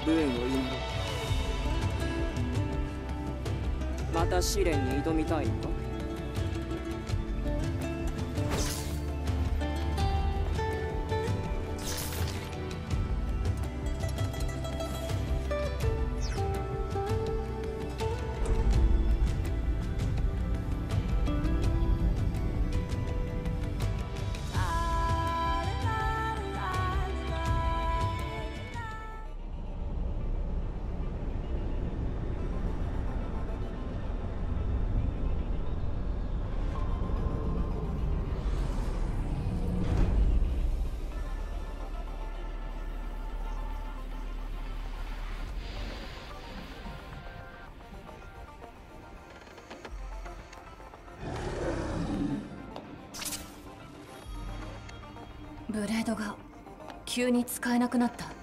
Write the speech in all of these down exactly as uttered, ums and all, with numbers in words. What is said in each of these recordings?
ルーンを祈ろう。また試練に挑みたいのか？ ブレードが急に使えなくなった。ん？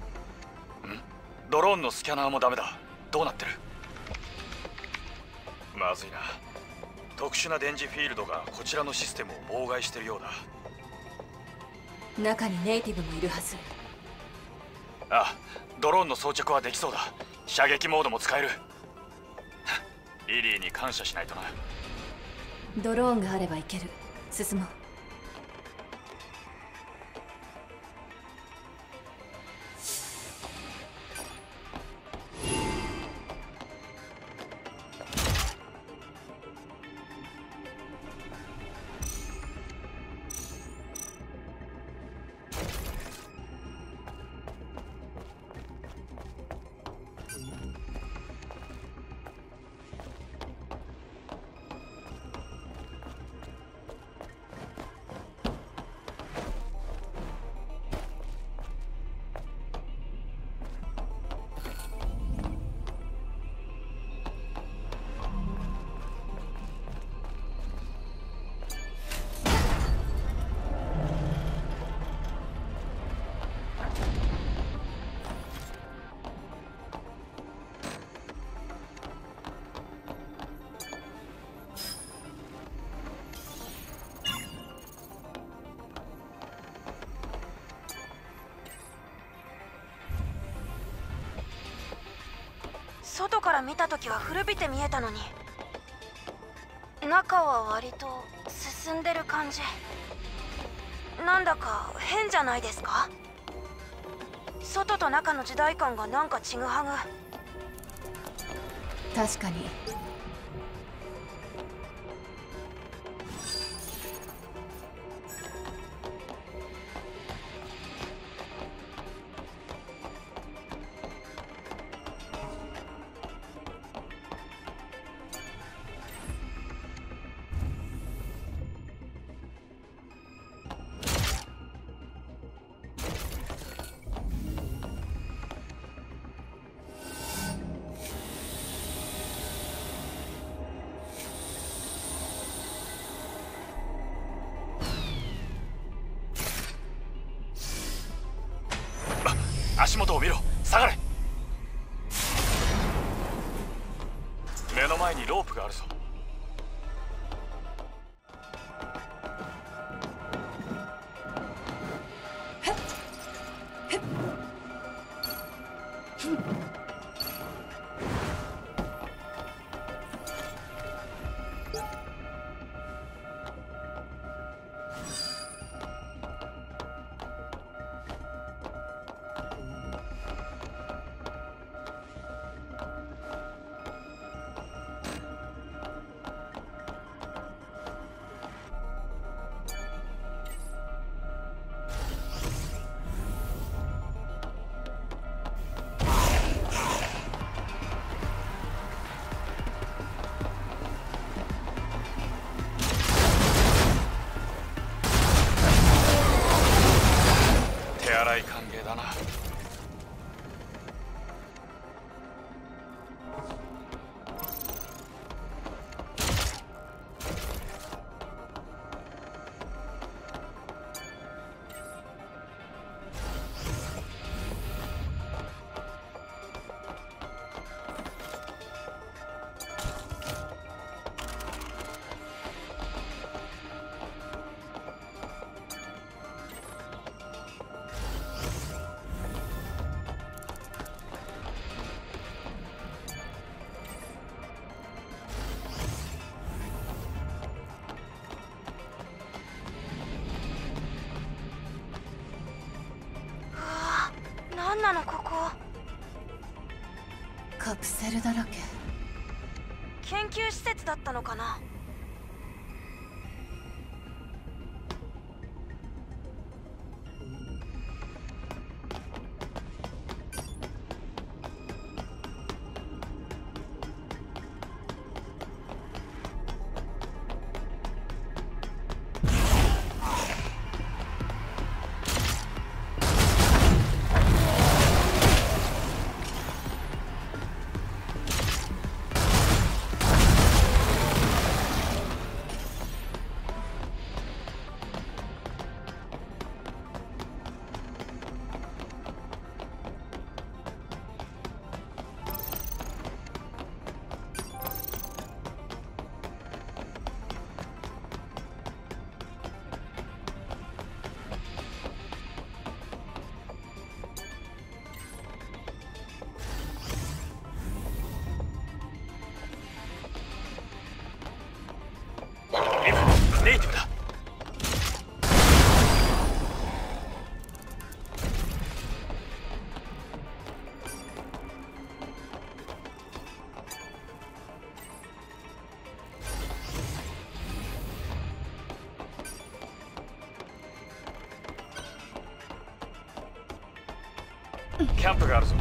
ドローンのスキャナーもダメだ。どうなってる？まずいな。特殊な電磁フィールドがこちらのシステムを妨害してるようだ。 中にネイティブもいるはず。 ああ、ドローンの装着はできそうだ。射撃モードも使える。リリーに感謝しないとな。 ドローンがあればいける。進もう。 外から見た時は古びて見えたのに、中は割と進んでる感じ。なんだか変じゃないですか？外と中の時代感がなんかちぐはぐ。 確かに。 足元を見ろ。下がれ。目の前にロープがあるぞ。 なんなのここ。 カプセルだらけ。 研究施設だったのかな。 ネイティブだ。キャンプがあるぞ。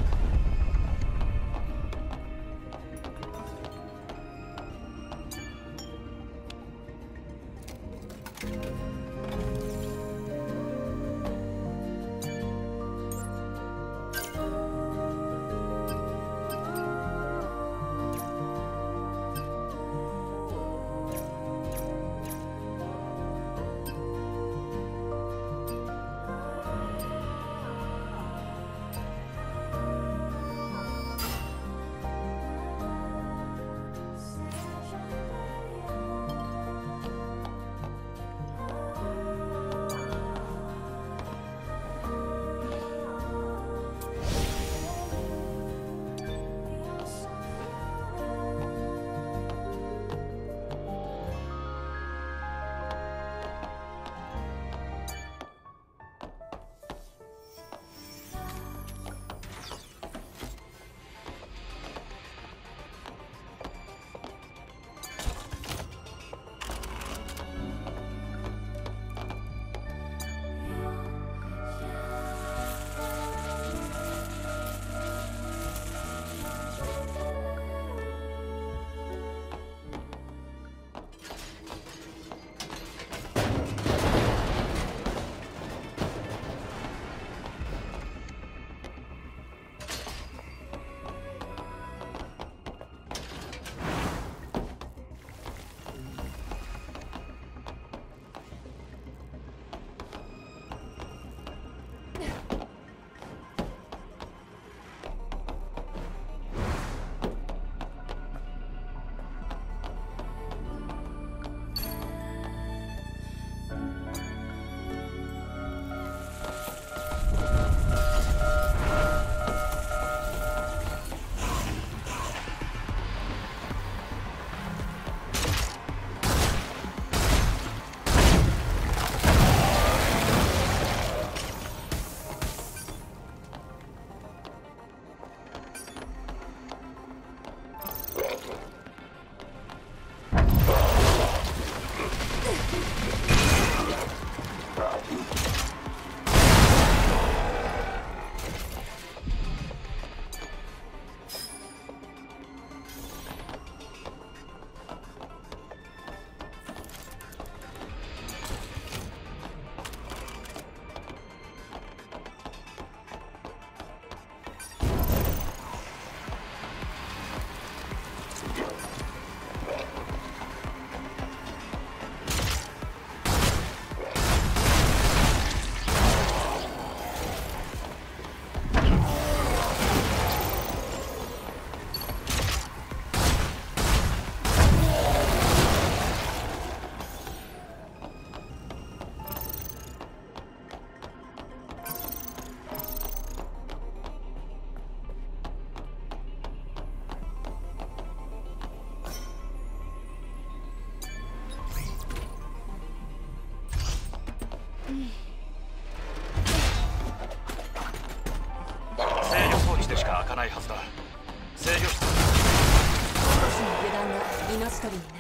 ちでしか開かないはずだ。制御室。 少しの油断が命取りになる。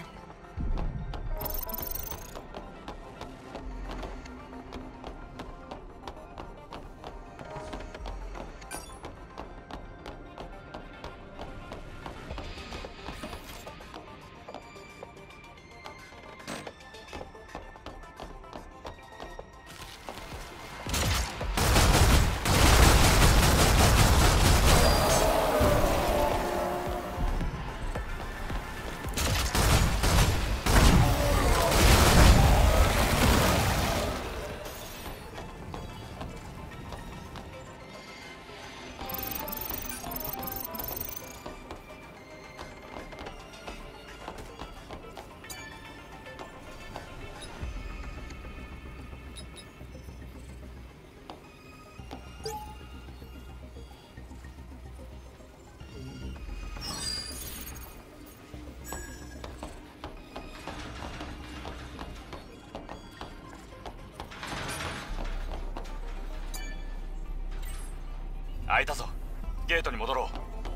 開いたぞ。ゲートに戻ろう。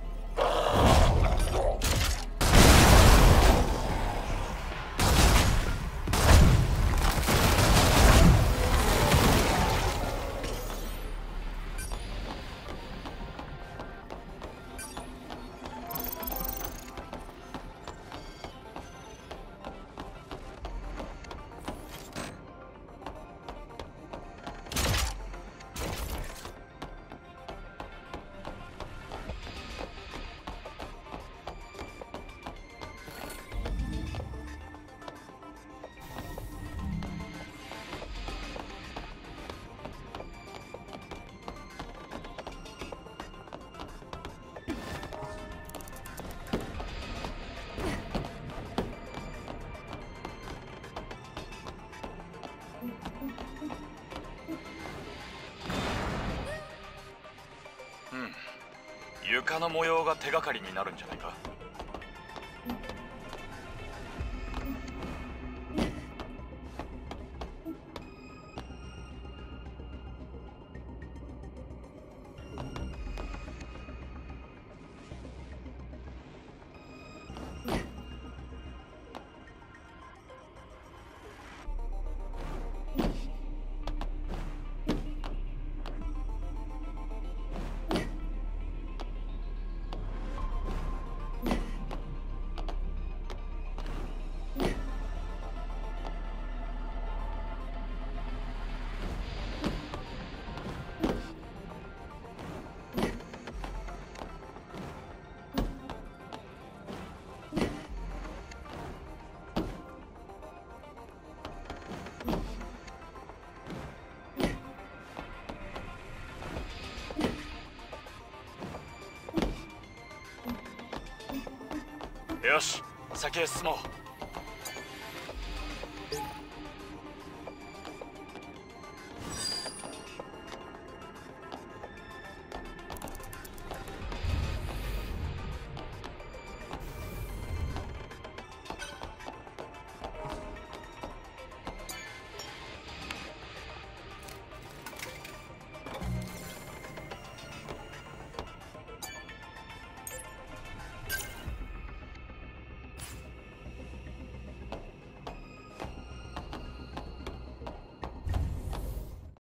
床の模様が手がかりになるんじゃないか。よし、先へ進もう。